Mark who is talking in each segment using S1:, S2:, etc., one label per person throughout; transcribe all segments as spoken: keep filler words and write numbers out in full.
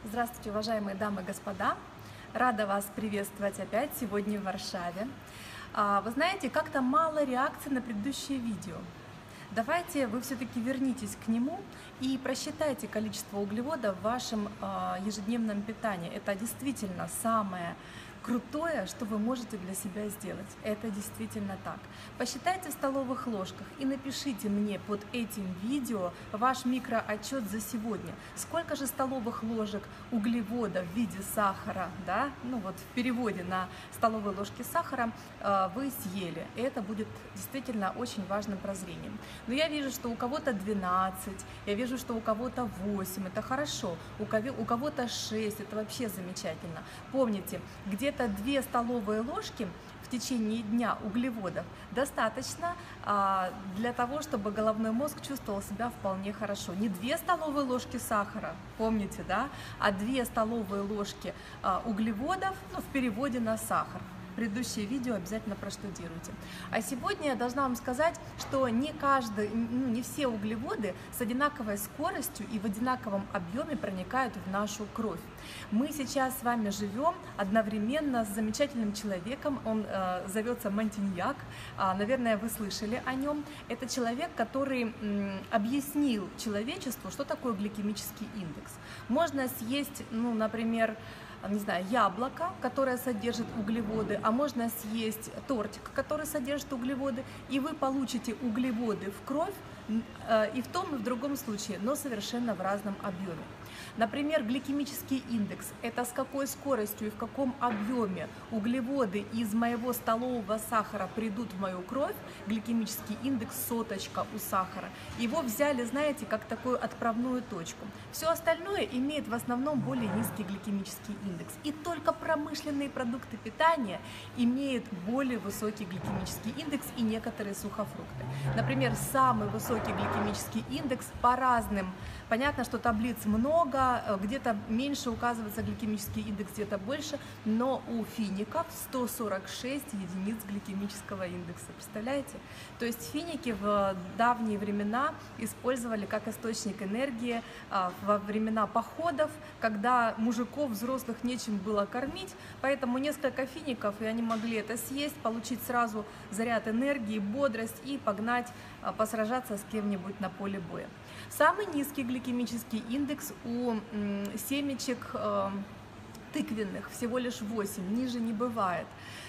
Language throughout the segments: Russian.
S1: Здравствуйте, уважаемые дамы и господа! Рада вас приветствовать опять сегодня в Варшаве. А, Вы знаете, как-то мало реакций на предыдущее видео. Давайте вы все-таки вернитесь к нему и просчитайте количество углеводов в вашем а, ежедневном питании. Это действительно самое крутое, что вы можете для себя сделать. Это действительно так. Посчитайте в столовых ложках и напишите мне под этим видео ваш микроотчет за сегодня. Сколько же столовых ложек углевода в виде сахара, да, ну вот в переводе на столовые ложки сахара э, вы съели. И это будет действительно очень важным прозрением. Но я вижу, что у кого-то двенадцать, я вижу, что у кого-то восемь, это хорошо, у кого-то шесть, это вообще замечательно. Помните, где это две столовые ложки в течение дня углеводов достаточно а, для того, чтобы головной мозг чувствовал себя вполне хорошо. Не две столовые ложки сахара, помните, да, а две столовые ложки а, углеводов, ну, в переводе на сахар. Предыдущее видео обязательно проштудируйте. А сегодня я должна вам сказать, что не каждый, ну, не все углеводы с одинаковой скоростью и в одинаковом объеме проникают в нашу кровь. Мы сейчас с вами живем одновременно с замечательным человеком, он э, зовется Монтиньяк, а, наверное, вы слышали о нем. Это человек, который м, объяснил человечеству, что такое гликемический индекс. Можно съесть, ну, например, не знаю, яблоко, которое содержит углеводы, а можно съесть тортик, который содержит углеводы, и вы получите углеводы в кровь и в том, и в другом случае, но совершенно в разном объеме. Например, гликемический индекс – это с какой скоростью и в каком объеме углеводы из моего столового сахара придут в мою кровь, гликемический индекс соточка у сахара. Его взяли, знаете, как такую отправную точку. Все остальное имеет в основном более низкий гликемический индекс. И только промышленные продукты питания имеют более высокий гликемический индекс и некоторые сухофрукты. Например, самый высокий гликемический индекс по разным, понятно, что таблиц много, где-то меньше указывается гликемический индекс, где-то больше, но у фиников сто сорок шесть единиц гликемического индекса, представляете? То есть финики в давние времена использовали как источник энергии во времена походов, когда мужиков взрослых нечем было кормить, поэтому несколько фиников, и они могли это съесть, получить сразу заряд энергии, бодрость и погнать посражаться с кем-нибудь на поле боя. Самый низкий гликемический индекс у семечек э, тыквенных, всего лишь восемь, ниже не бывает.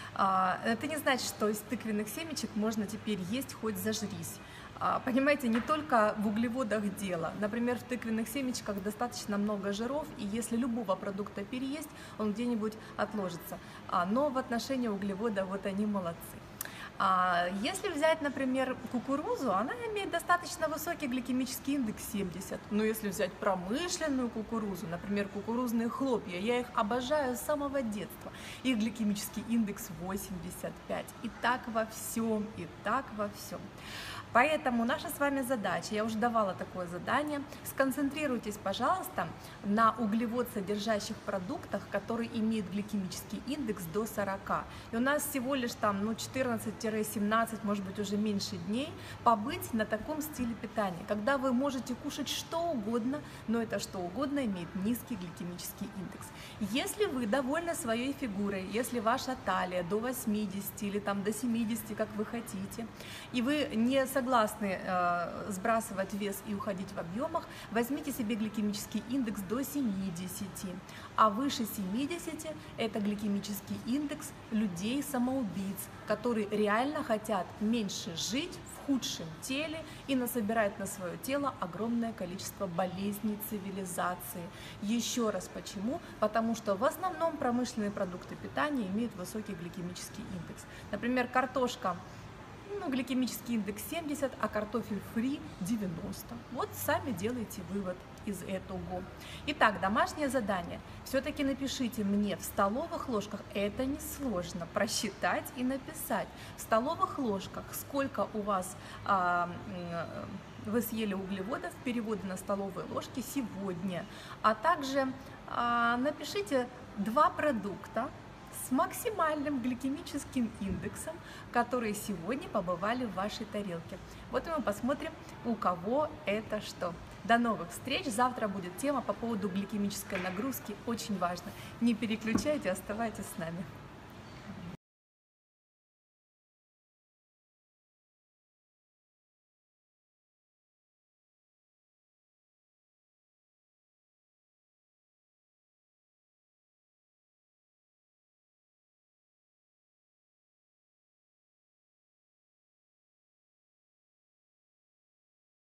S1: А, это не значит, что из тыквенных семечек можно теперь есть хоть зажрись. А, понимаете, не только в углеводах дело. Например, в тыквенных семечках достаточно много жиров, и если любого продукта переесть, он где-нибудь отложится. А, но в отношении углевода вот они молодцы. А если взять, например, кукурузу, она имеет достаточно высокий гликемический индекс семьдесят. Но если взять промышленную кукурузу, например, кукурузные хлопья, я их обожаю с самого детства, их гликемический индекс восемьдесят пять. И так во всем, и так во всем. Поэтому наша с вами задача, я уже давала такое задание, сконцентрируйтесь, пожалуйста, на углевод содержащих продуктах, которые имеют гликемический индекс до сорока. И у нас всего лишь там ну, четырнадцать-семнадцать, может быть уже меньше дней, побыть на таком стиле питания, когда вы можете кушать что угодно, но это что угодно имеет низкий гликемический индекс. Если вы довольны своей фигурой, если ваша талия до восьмидесяти или там до семидесяти, как вы хотите, и вы не согласны согласны э, сбрасывать вес и уходить в объемах, возьмите себе гликемический индекс до семидесяти, а выше семидесяти это гликемический индекс людей-самоубийц, которые реально хотят меньше жить в худшем теле и насобирают на свое тело огромное количество болезней цивилизации. Еще раз почему? Потому что в основном промышленные продукты питания имеют высокий гликемический индекс. Например, картошка. Ну, гликемический индекс семьдесят, а картофель фри девяносто. Вот сами делайте вывод из этого. Итак, домашнее задание. Все-таки напишите мне в столовых ложках, это несложно, просчитать и написать. В столовых ложках сколько у вас а, вы съели углеводов, переводы на столовые ложки сегодня. А также а, напишите два продукта с максимальным гликемическим индексом, которые сегодня побывали в вашей тарелке. Вот и мы посмотрим, у кого это что. До новых встреч! Завтра будет тема по поводу гликемической нагрузки, очень важно. Не переключайте, оставайтесь с нами.